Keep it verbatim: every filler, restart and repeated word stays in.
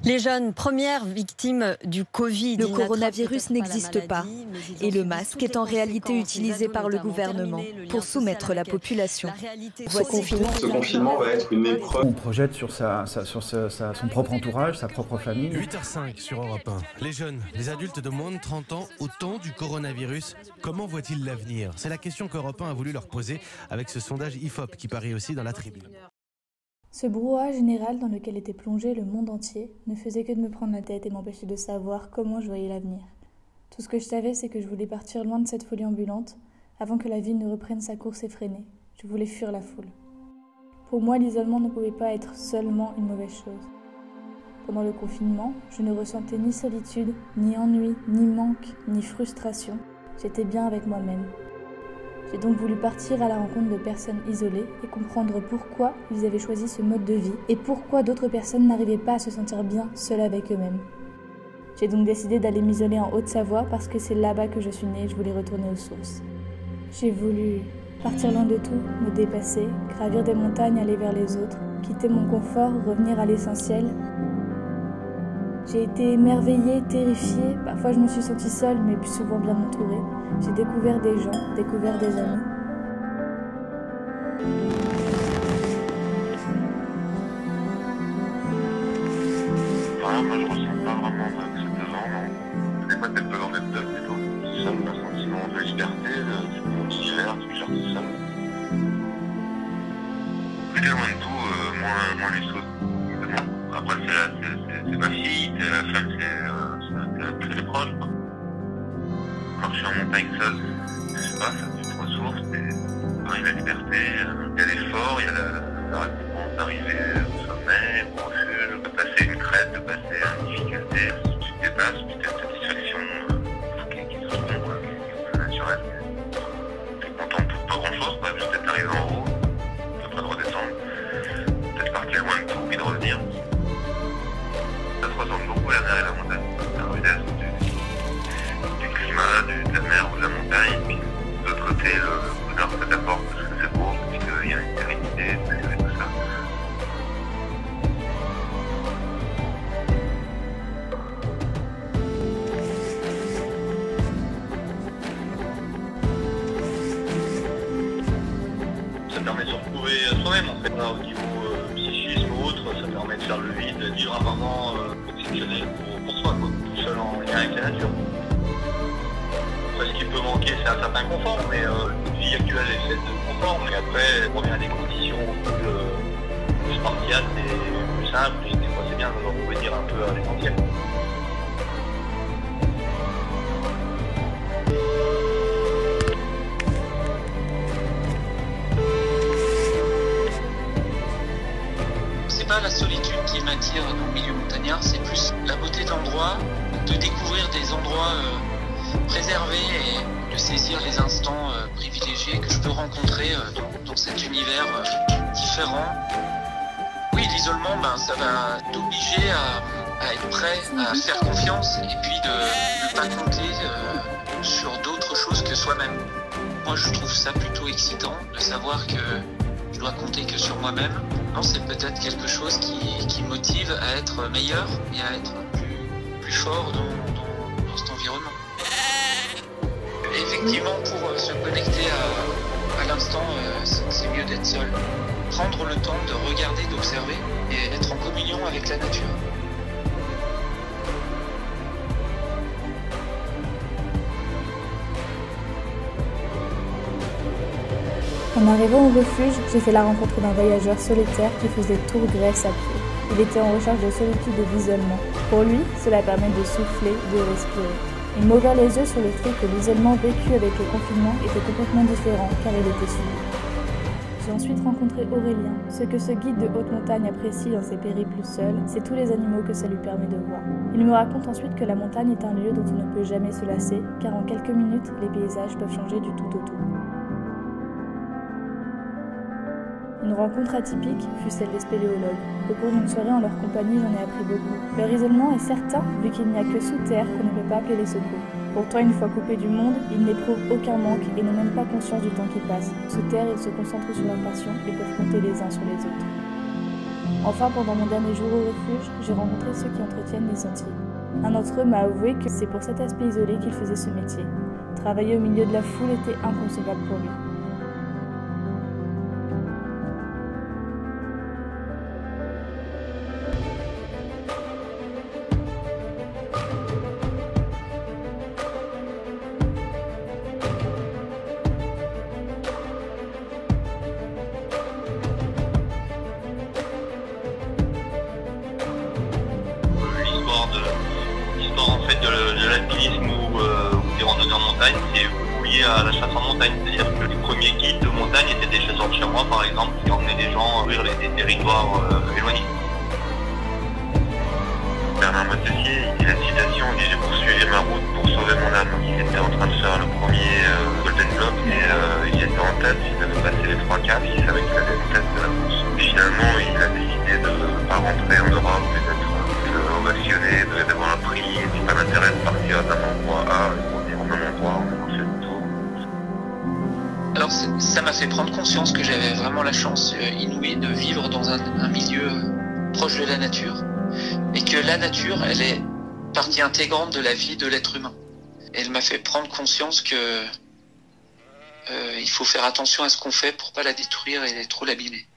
Les jeunes, premières victimes du Covid. Le coronavirus n'existe pas et le masque est en réalité utilisé par le gouvernement pour soumettre la population. Ce confinement, ce confinement va être une épreuve. On projette sur, sa, sa, sur sa, sa, son propre entourage, sa propre famille. huit heures cinq sur Europe un. Les jeunes, les adultes de moins de trente ans, au temps du coronavirus, comment voient-ils l'avenir? C'est la question qu'Europe un a voulu leur poser avec ce sondage I F O P qui paraît aussi dans la tribune. Ce brouhaha général dans lequel était plongé le monde entier ne faisait que de me prendre la tête et m'empêcher de savoir comment je voyais l'avenir. Tout ce que je savais, c'est que je voulais partir loin de cette folie ambulante avant que la ville ne reprenne sa course effrénée. Je voulais fuir la foule. Pour moi, l'isolement ne pouvait pas être seulement une mauvaise chose. Pendant le confinement, je ne ressentais ni solitude, ni ennui, ni manque, ni frustration. J'étais bien avec moi-même. J'ai donc voulu partir à la rencontre de personnes isolées et comprendre pourquoi ils avaient choisi ce mode de vie et pourquoi d'autres personnes n'arrivaient pas à se sentir bien seules avec eux-mêmes. J'ai donc décidé d'aller m'isoler en Haute-Savoie parce que c'est là-bas que je suis née et je voulais retourner aux sources. J'ai voulu partir loin de tout, me dépasser, gravir des montagnes, aller vers les autres, quitter mon confort, revenir à l'essentiel. J'ai été émerveillée, terrifiée, parfois je me suis sentie seule mais plus souvent bien entourée. J'ai découvert des gens, découvert des amis. Ah, moi je ressens pas vraiment que c'est pesant, non. Des fois c'est pesant d'être seul plutôt. Seul, un sentiment de liberté, de, de mon univers, tu gères tout seul. Plus loin de tout, euh, moins, moins les choses. Après c'est ma fille, c'est la femme, c'est les proches. Quoi. Marcher en montagne seul, je sais pas, ça te ressource, il y a la liberté, il y a l'effort, il y a la, la récompense d'arriver au sommet, au refuge, de passer une crête, de passer une difficulté, tu te dépasses, puis tu as une satisfaction euh, qui, qui se trouve, quoi, qui est naturelle. Tu es content pour pas grand chose, juste d'être arrivé en haut, de pas de redescendre, peut-être partir loin de tout, puis de revenir. Ça se ressemble beaucoup à la mer et la montagne, la rudesse du, du climat, du, de la mer ou de la montagne, puis de l'autre côté, le, le bonheur que ça t'apporte, parce que c'est beau, puis qu'il y a une sérénité, et tout ça. Ça permet de se retrouver soi-même, en fait, là, au niveau euh, psychisme ou autre, ça permet de faire le vide, de vivre un moment euh, exceptionnel pour, pour soi, quoi, tout seul en lien avec la nature. Après, ce qui peut manquer, c'est un certain confort, mais euh, notre vie actuelle est faite de confort, mais après, on revient à des conditions plus, euh, plus spartiates et plus simples, et des fois c'est bien de revenir un peu à l'essentiel. C'est pas la solitude qui m'attire dans le milieu montagnard, c'est plus la beauté de l'endroit, de découvrir des endroits euh, préservés et de saisir les instants euh, privilégiés que je peux rencontrer euh, dans, dans cet univers euh, différent. Oui, l'isolement, ben, ça va t'obliger à, à être prêt, à faire confiance et puis de ne pas compter euh, sur d'autres choses que soi-même. Moi, je trouve ça plutôt excitant de savoir que je dois compter que sur moi-même. Non, c'est peut-être quelque chose qui, qui motive à être meilleur et à être plus, plus fort dans, dans, dans cet environnement. Effectivement, pour se connecter à, à l'instant, euh, c'est mieux d'être seul. Prendre le temps de regarder, d'observer et être en communion avec la nature. En arrivant au refuge, j'ai fait la rencontre d'un voyageur solitaire qui faisait Tour Grèce à pied. Il était en recherche de solitude et d'isolement. Pour lui, cela permet de souffler, de respirer. Il m'a ouvert les yeux sur le fait que l'isolement vécu avec le confinement était complètement différent, car il était subi. J'ai ensuite rencontré Aurélien. Ce que ce guide de haute montagne apprécie dans ses périples seuls, c'est tous les animaux que ça lui permet de voir. Il me raconte ensuite que la montagne est un lieu dont il ne peut jamais se lasser, car en quelques minutes, les paysages peuvent changer du tout au tout. Une rencontre atypique fut celle des spéléologues. Au cours d'une soirée en leur compagnie, j'en ai appris beaucoup. Leur isolement est certain, vu qu'il n'y a que sous terre qu'on ne peut pas appeler les secours. Pourtant, une fois coupés du monde, ils n'éprouvent aucun manque et n'ont même pas conscience du temps qui passe. Sous terre, ils se concentrent sur leur passion et peuvent compter les uns sur les autres. Enfin, pendant mon dernier jour au refuge, j'ai rencontré ceux qui entretiennent les sentiers. Un d'entre eux m'a avoué que c'est pour cet aspect isolé qu'il faisait ce métier. Travailler au milieu de la foule était inconcevable pour lui. L'histoire en fait de, de l'alpinisme ou, euh, ou des randonneurs en montagne, c'est lié à la chasse en montagne. C'est-à-dire que les premiers guides de montagne étaient des chasseurs de chamois par exemple, qui emmenaient des gens vers les, des territoires euh, éloignés. Bernard Moitessier, il dit la citation, il dit j'ai poursuivi ma route pour sauver mon âme. Il était en train de faire le premier euh, Golden Globe et euh, il était en tête, il avait passé les trois caps, il savait qu'il avait une tête de la course. Et finalement, il a décidé de ne pas rentrer en Europe et d'être euh, ovationné, d'avoir un prix, et puis pas d'intérêt de partir d'un endroit A et de revenir au même endroit, on a fait le tour. Alors ça m'a fait prendre conscience que j'avais vraiment la chance euh, inouïe de vivre dans un, un milieu euh, proche de la nature. Et que la nature, elle est partie intégrante de la vie de l'être humain. Et elle m'a fait prendre conscience que euh, il faut faire attention à ce qu'on fait pour pas la détruire et trop l'abîmer.